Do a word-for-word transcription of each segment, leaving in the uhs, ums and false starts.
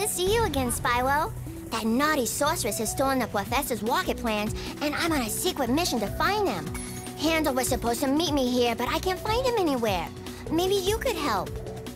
to see you again, Spyro. That naughty sorceress has stolen the professor's rocket plans, and I'm on a secret mission to find them. Handel was supposed to meet me here, but I can't find him anywhere. Maybe you could help.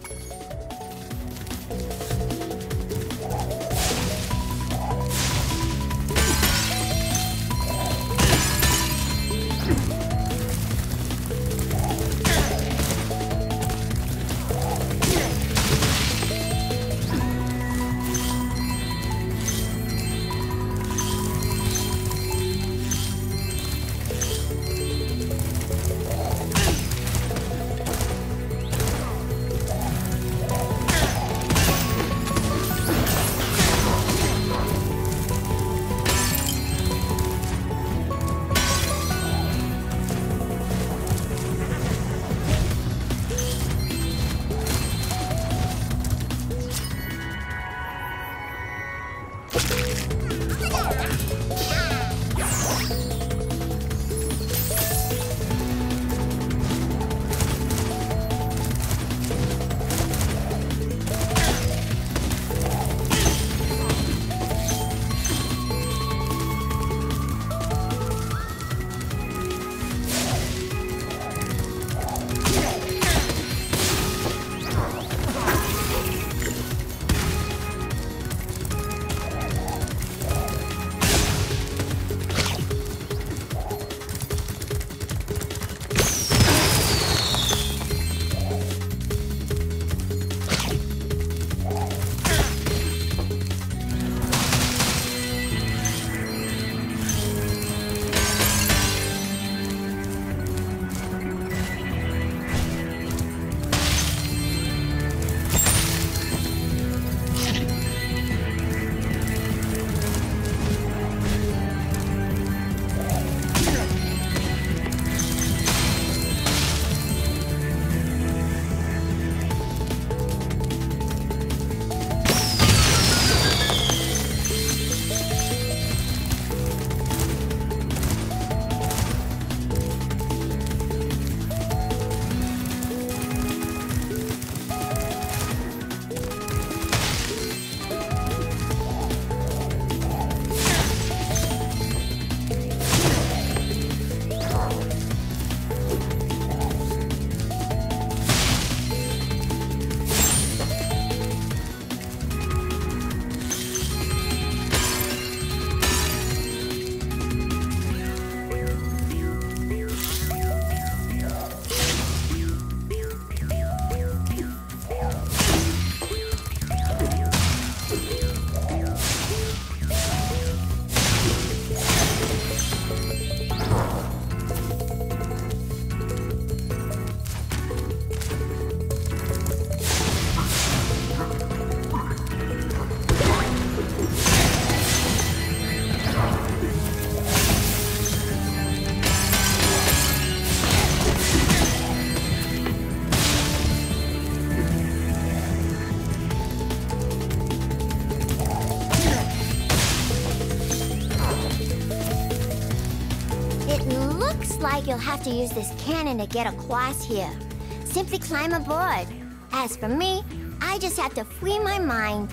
Like you'll have to use this cannon to get across here. Simply climb aboard. As for me, I just have to free my mind.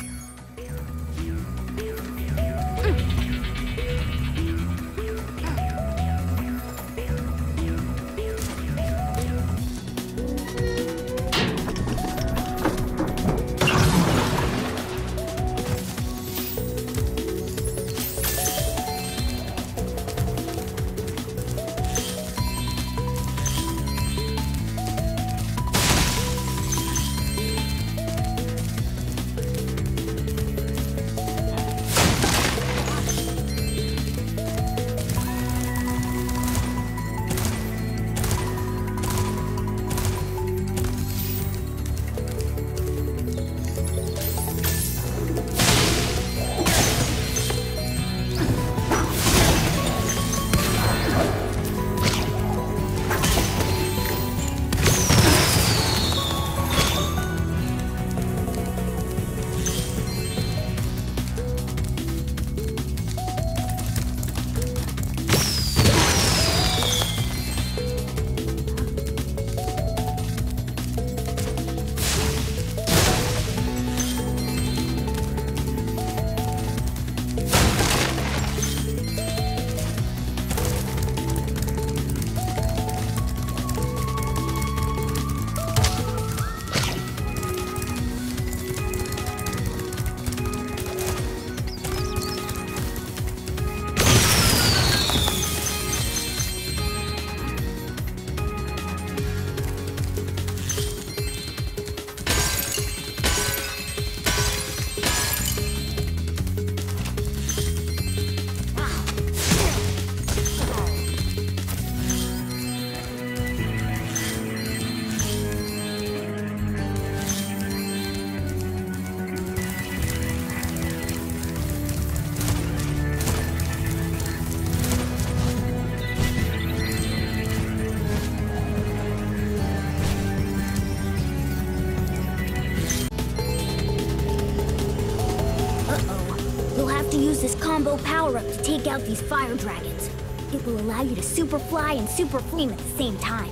slow power-up to take out these fire dragons. It will allow you to super fly and super flame at the same time.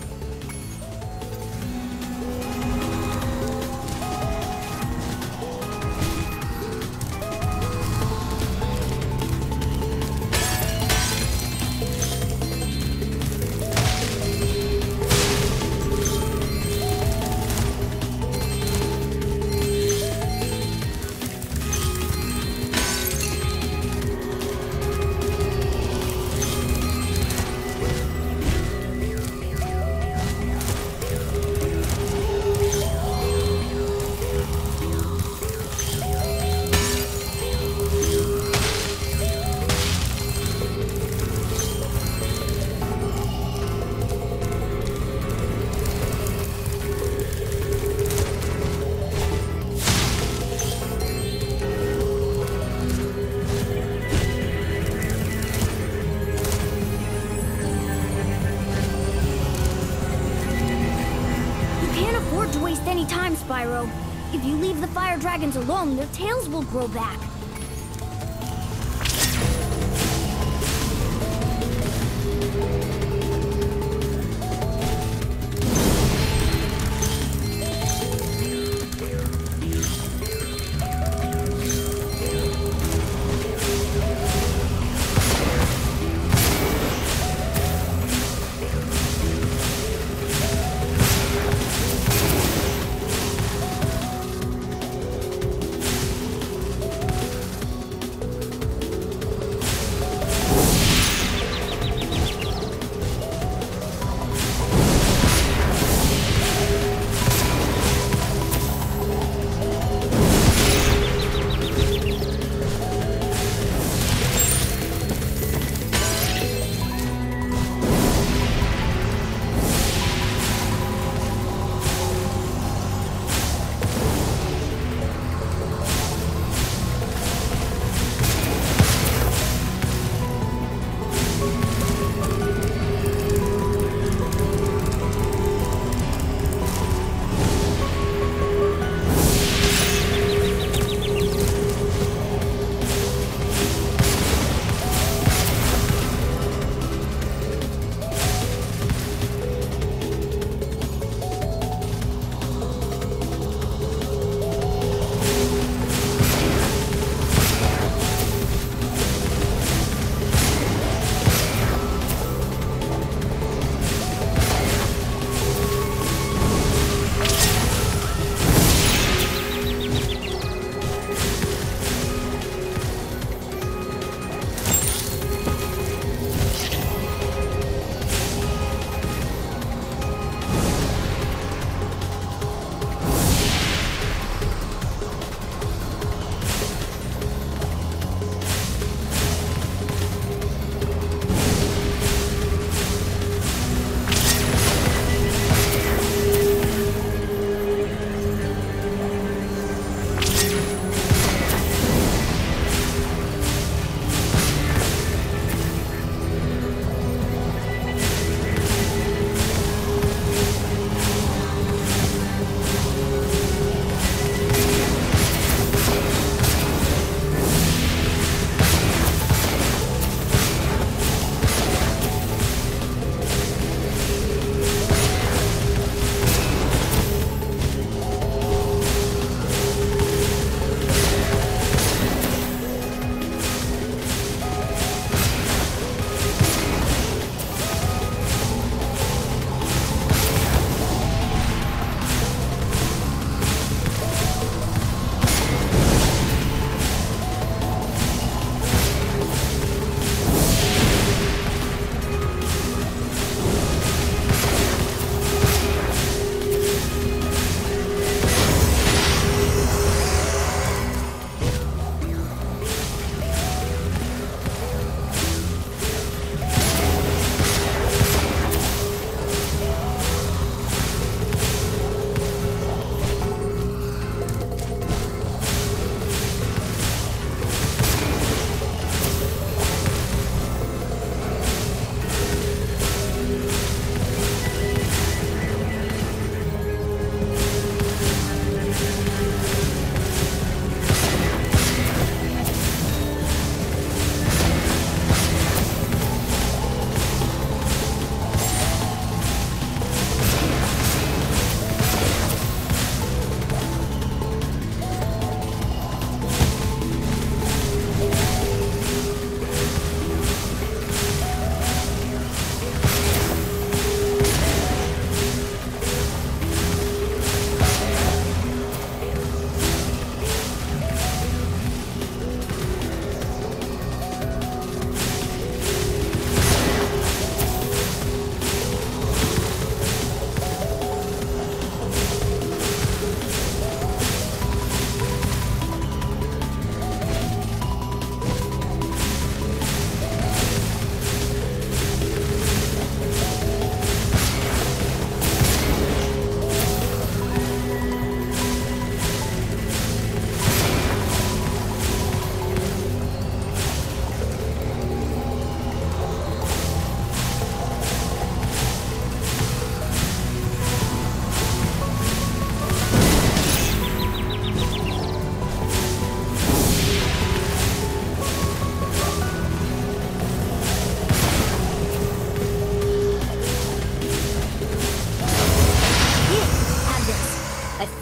Spyro. If you leave the fire dragons alone, their tails will grow back.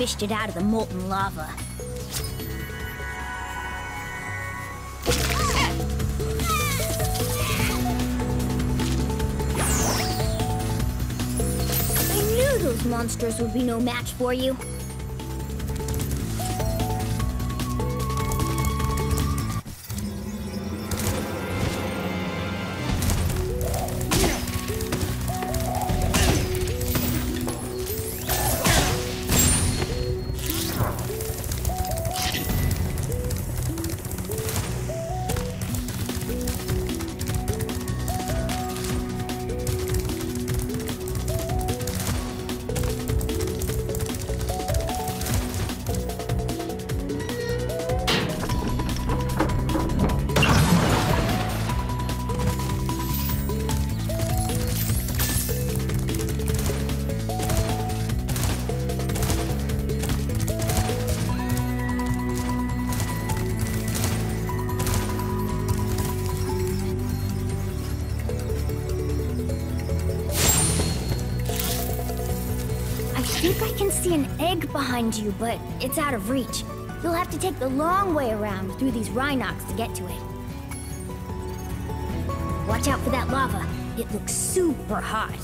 fished it out of the molten lava. I knew those monsters would be no match for you. I think I can see an egg behind you, but it's out of reach. You'll have to take the long way around through these Rhynocs to get to it. Watch out for that lava. It looks super hot.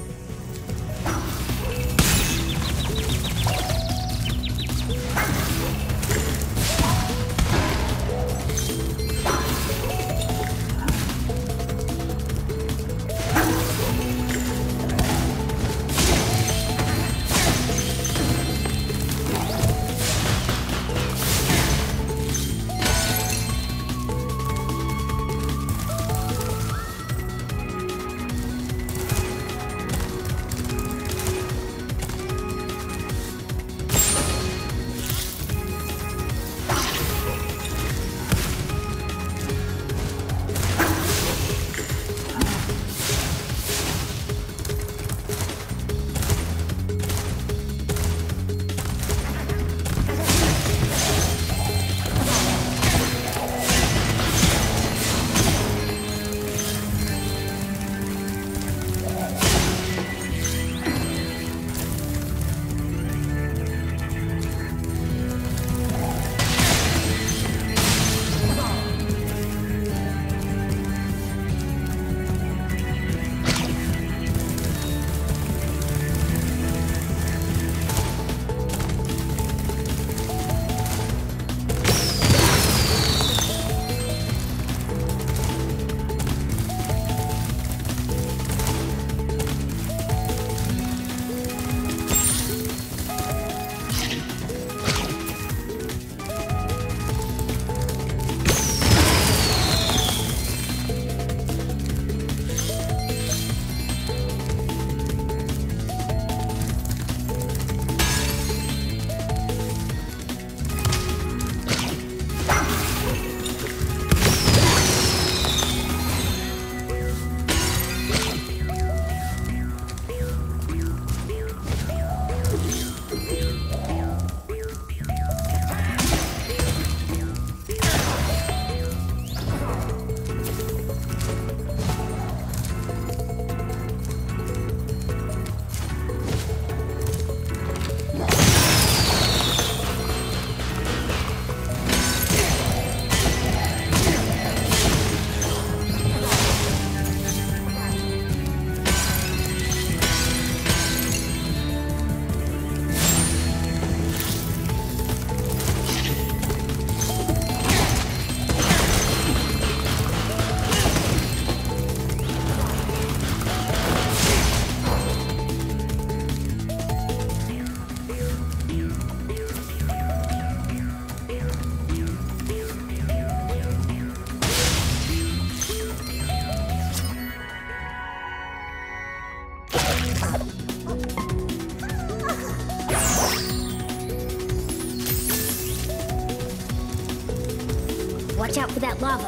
Watch out for that lava.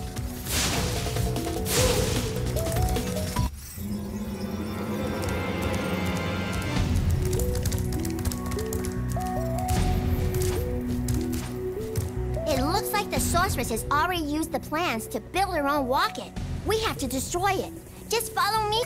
It looks like the sorceress has already used the plans to build her own rocket. We have to destroy it. Just follow me.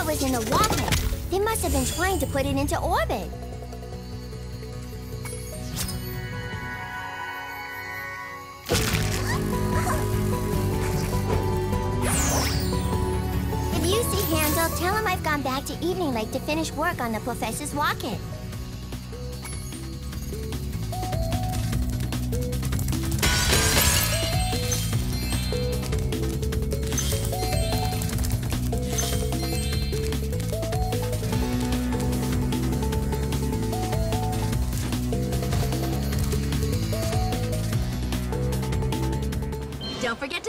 was in the rocket. They must have been trying to put it into orbit. If you see Handel, tell him I've gone back to Evening Lake to finish work on the professor's rocket. Don't forget to